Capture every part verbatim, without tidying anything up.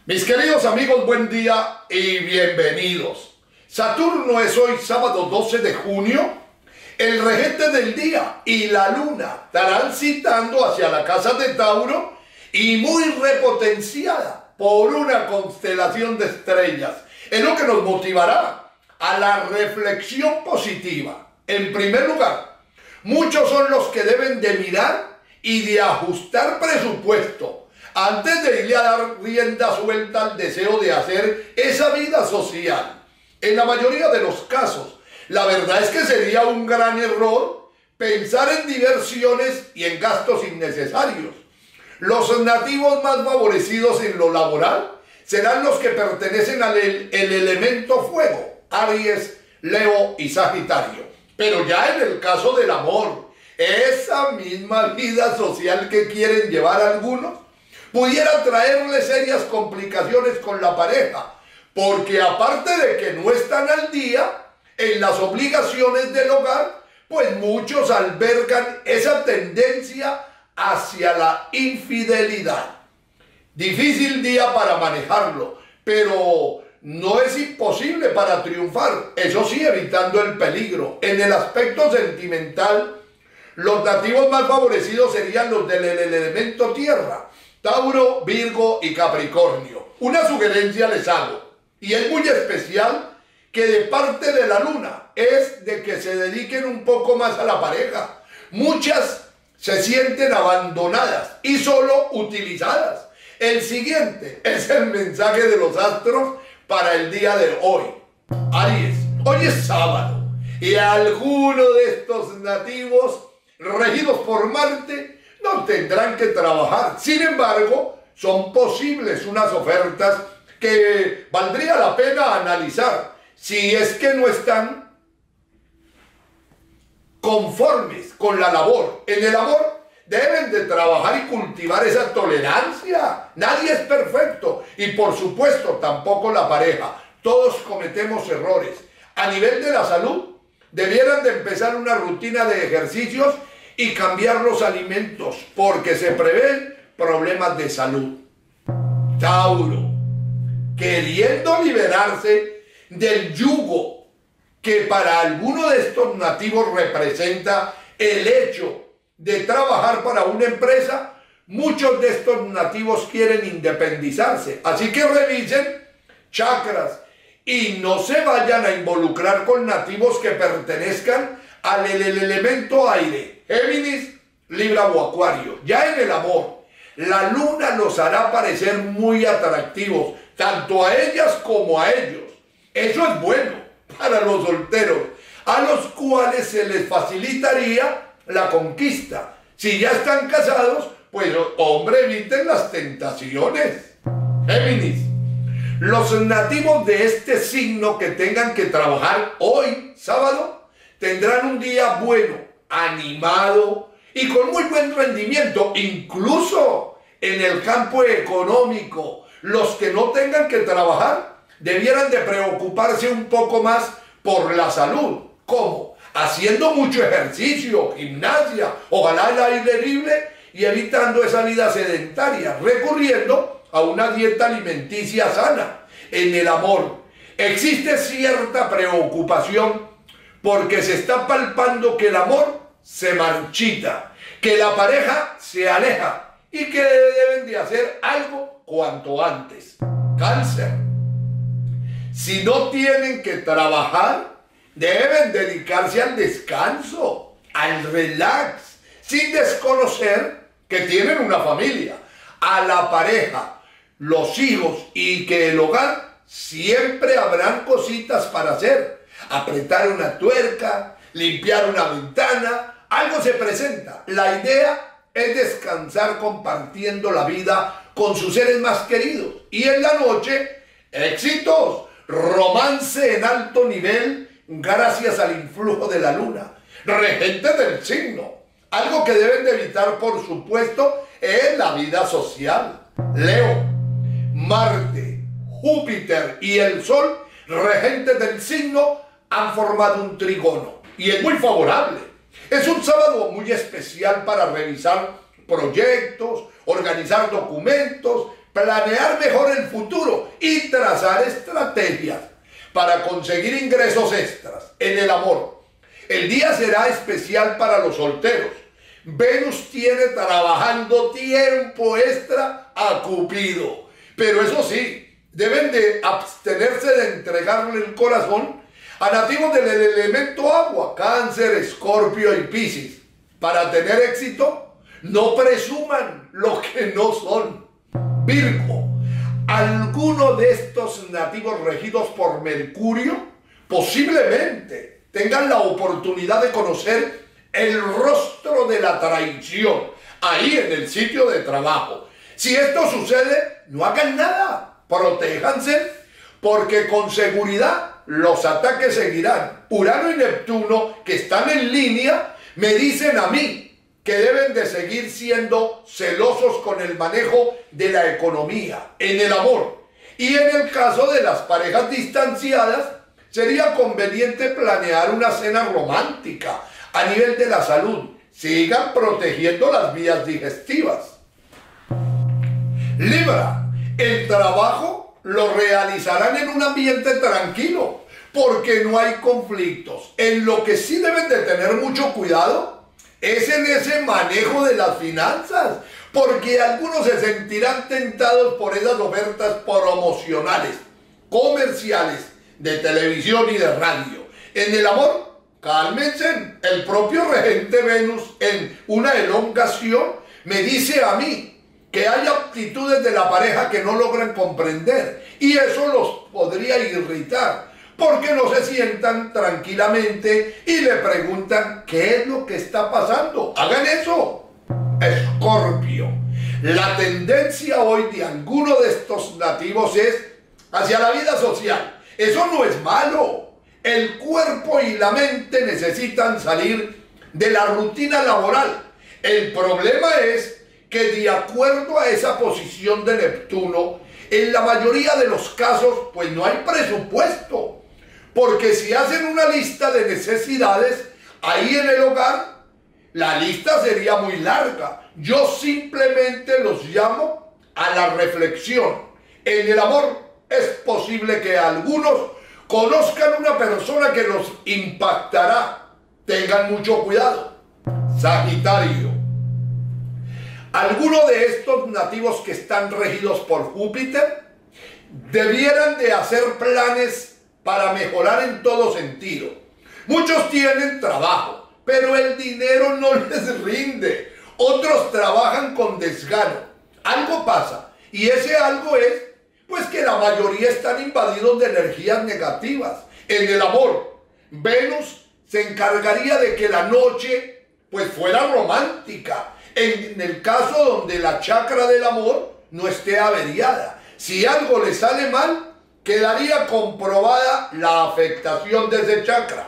Mis queridos amigos, buen día y bienvenidos. Saturno es hoy sábado doce de junio, el regente del día, y la luna transitando hacia la casa de Tauro y muy repotenciada por una constelación de estrellas, es lo que nos motivará a la reflexión positiva. En primer lugar, muchos son los que deben de mirar y de ajustar presupuesto antes de irle a dar rienda suelta al deseo de hacer esa vida social. En la mayoría de los casos, la verdad es que sería un gran error pensar en diversiones y en gastos innecesarios. Los nativos más favorecidos en lo laboral serán los que pertenecen al el, el elemento fuego, Aries, Leo y Sagitario. Pero ya en el caso del amor, esa misma vida social que quieren llevar algunos, pudiera traerle serias complicaciones con la pareja, porque aparte de que no están al día en las obligaciones del hogar, pues muchos albergan esa tendencia hacia la infidelidad. Difícil día para manejarlo, pero no es imposible para triunfar, eso sí, evitando el peligro. En el aspecto sentimental, los nativos más favorecidos serían los del elemento tierra, Tauro, Virgo y Capricornio. Una sugerencia les hago, y es muy especial, que de parte de la luna es de que se dediquen un poco más a la pareja. Muchas se sienten abandonadas y solo utilizadas. El siguiente es el mensaje de los astros para el día de hoy. Aries, hoy es sábado y alguno de estos nativos regidos por Marte no tendrán que trabajar. Sin embargo, son posibles unas ofertas que valdría la pena analizar si es que no están conformes con la labor. En el amor deben de trabajar y cultivar esa tolerancia. Nadie es perfecto y por supuesto tampoco la pareja. Todos cometemos errores. A nivel de la salud, debieran de empezar una rutina de ejercicios y cambiar los alimentos, porque se prevén problemas de salud. Tauro, queriendo liberarse del yugo que para alguno de estos nativos representa el hecho de trabajar para una empresa, muchos de estos nativos quieren independizarse. Así que revisen chakras y no se vayan a involucrar con nativos que pertenezcan al el, el elemento aire, Géminis, Libra o Acuario. Ya en el amor, la luna los hará parecer muy atractivos, tanto a ellas como a ellos. Eso es bueno para los solteros, a los cuales se les facilitaría la conquista. Si ya están casados, pues hombre, eviten las tentaciones. Géminis, los nativos de este signo que tengan que trabajar hoy, sábado, tendrán un día bueno, animado y con muy buen rendimiento, incluso en el campo económico. Los que no tengan que trabajar debieran de preocuparse un poco más por la salud. ¿Cómo? Haciendo mucho ejercicio, gimnasia, ojalá al aire libre y evitando esa vida sedentaria, recurriendo a una dieta alimenticia sana. En el amor existe cierta preocupación porque se está palpando que el amor se marchita, que la pareja se aleja y que deben de hacer algo cuanto antes. Cáncer, si no tienen que trabajar, deben dedicarse al descanso, al relax, sin desconocer que tienen una familia, a la pareja, los hijos y que el hogar siempre habrán cositas para hacer. Apretar una tuerca, limpiar una ventana, algo se presenta. La idea es descansar compartiendo la vida con sus seres más queridos. Y en la noche, éxitos, romance en alto nivel gracias al influjo de la luna, regente del signo. Algo que deben de evitar, por supuesto, es la vida social. Leo, Marte, Júpiter y el Sol, regentes del signo, han formado un trígono y es muy favorable. Es un sábado muy especial para revisar proyectos, organizar documentos, planear mejor el futuro y trazar estrategias para conseguir ingresos extras en el amor. El día será especial para los solteros. Venus tiene trabajando tiempo extra a Cupido. Pero eso sí, deben de abstenerse de entregarle el corazón a nativos del elemento agua, Cáncer, Escorpio y Piscis. Para tener éxito, no presuman lo que no son. Virgo, alguno de estos nativos regidos por Mercurio posiblemente tengan la oportunidad de conocer el rostro de la traición ahí en el sitio de trabajo. Si esto sucede, no hagan nada, protéjanse, porque con seguridad los ataques seguirán. Urano y Neptuno, que están en línea, me dicen a mí que deben de seguir siendo celosos con el manejo de la economía, en el amor. Y en el caso de las parejas distanciadas, sería conveniente planear una cena romántica. A nivel de la salud, sigan protegiendo las vías digestivas. Libra, el trabajo lo realizarán en un ambiente tranquilo, porque no hay conflictos. En lo que sí deben de tener mucho cuidado es en ese manejo de las finanzas, porque algunos se sentirán tentados por esas ofertas promocionales, comerciales, de televisión y de radio. En el amor, cálmense. El propio regente Venus en una elongación me dice a mí que hay actitudes de la pareja que no logran comprender y eso los podría irritar porque no se sientan tranquilamente y le preguntan qué es lo que está pasando. Hagan eso. Escorpio, la tendencia hoy de alguno de estos nativos es hacia la vida social. Eso no es malo. El cuerpo y la mente necesitan salir de la rutina laboral. El problema es que de acuerdo a esa posición de Neptuno, en la mayoría de los casos, pues no hay presupuesto. Porque si hacen una lista de necesidades, ahí en el hogar, la lista sería muy larga. Yo simplemente los llamo a la reflexión. En el amor es posible que algunos conozcan una persona que los impactará. Tengan mucho cuidado. Sagitario. Algunos de estos nativos que están regidos por Júpiter debieran de hacer planes para mejorar en todo sentido. Muchos tienen trabajo, pero el dinero no les rinde. Otros trabajan con desgano. Algo pasa, y ese algo es pues que la mayoría están invadidos de energías negativas. En el amor, Venus se encargaría de que la noche pues fuera romántica. En el caso donde la chakra del amor no esté averiada. Si algo le sale mal, quedaría comprobada la afectación de ese chakra.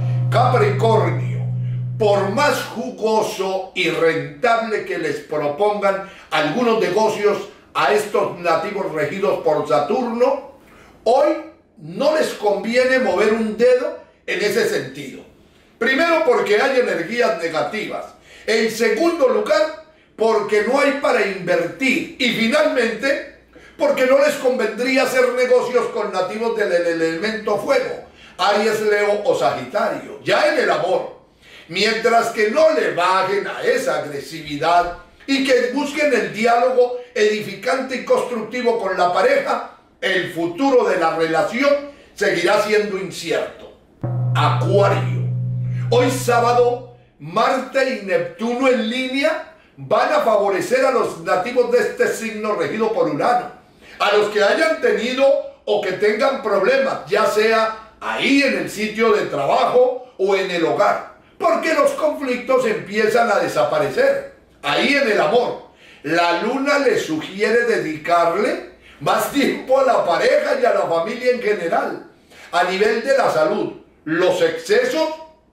Capricornio, por más jugoso y rentable que les propongan algunos negocios a estos nativos regidos por Saturno, hoy no les conviene mover un dedo en ese sentido. Primero porque hay energías negativas. En segundo lugar, porque no hay para invertir. Y finalmente, porque no les convendría hacer negocios con nativos del elemento fuego, Aries, Leo o Sagitario. Ya en el amor, mientras que no le bajen a esa agresividad y que busquen el diálogo edificante y constructivo con la pareja, el futuro de la relación seguirá siendo incierto. Acuario. Hoy sábado, Marte y Neptuno en línea van a favorecer a los nativos de este signo regido por Urano. A los que hayan tenido o que tengan problemas, ya sea ahí en el sitio de trabajo o en el hogar, porque los conflictos empiezan a desaparecer. Ahí en el amor, la luna le sugiere dedicarle más tiempo a la pareja y a la familia en general. A nivel de la salud, los excesos,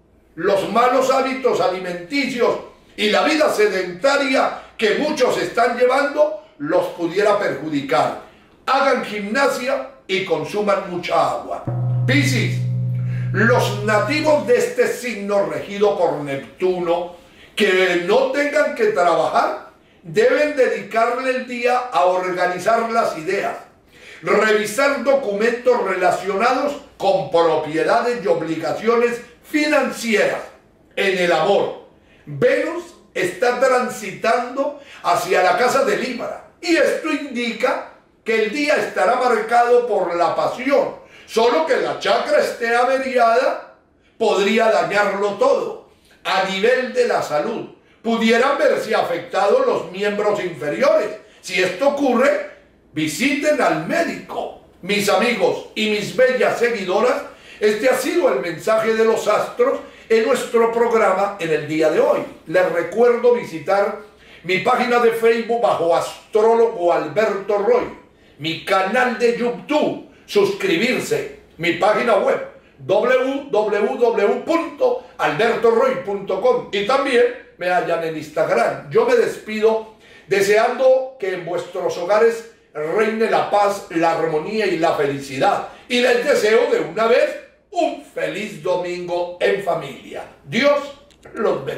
los malos hábitos alimenticios y la vida sedentaria que muchos están llevando los pudiera perjudicar. Hagan gimnasia y consuman mucha agua. Piscis, los nativos de este signo regido por Neptuno que no tengan que trabajar deben dedicarle el día a organizar las ideas, revisar documentos relacionados con propiedades y obligaciones financieras. En el amor, Venus está transitando hacia la casa de Libra y esto indica que el día estará marcado por la pasión, solo que la chakra esté averiada podría dañarlo todo. A nivel de la salud, pudieran verse afectados los miembros inferiores. Si esto ocurre, visiten al médico. Mis amigos y mis bellas seguidoras, este ha sido el mensaje de los astros en nuestro programa en el día de hoy. Les recuerdo visitar mi página de Facebook bajo Astrólogo Alberto Roy, mi canal de YouTube, suscribirse, mi página web w w w punto alberto roy punto com y también me hallan en Instagram. Yo me despido deseando que en vuestros hogares reine la paz, la armonía y la felicidad. Y les deseo de una vez un feliz domingo en familia. Dios los bendiga.